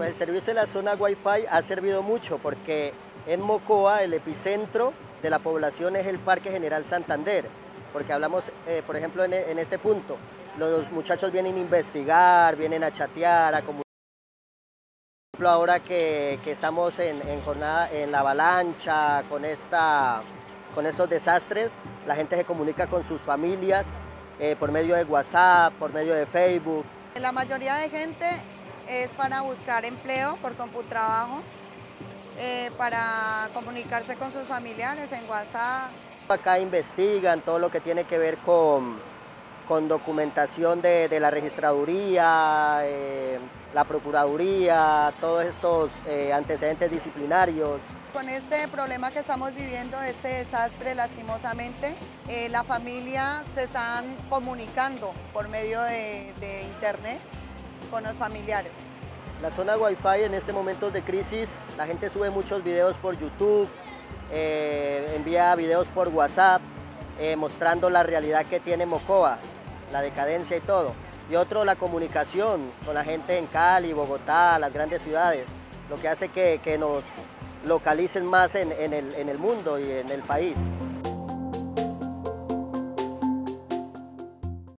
El servicio de la zona Wi-Fi ha servido mucho porque en Mocoa el epicentro de la población es el Parque General Santander, porque hablamos, por ejemplo, en este punto, los muchachos vienen a investigar, vienen a chatear, a comunicar. Por ejemplo, ahora que estamos en jornada en la avalancha, con estos desastres, la gente se comunica con sus familias por medio de WhatsApp, por medio de Facebook. La mayoría de gente es para buscar empleo por CompuTrabajo, para comunicarse con sus familiares en WhatsApp. Acá investigan todo lo que tiene que ver con documentación de la registraduría, la procuraduría, todos estos antecedentes disciplinarios. Con este problema que estamos viviendo, este desastre, lastimosamente, la familia se están comunicando por medio de internet con los familiares. La zona Wi-Fi en este momento de crisis, la gente sube muchos videos por YouTube, envía videos por WhatsApp, mostrando la realidad que tiene Mocoa, la decadencia y todo. Y otro, la comunicación con la gente en Cali, Bogotá, las grandes ciudades, lo que hace que nos localicen más en el mundo y en el país.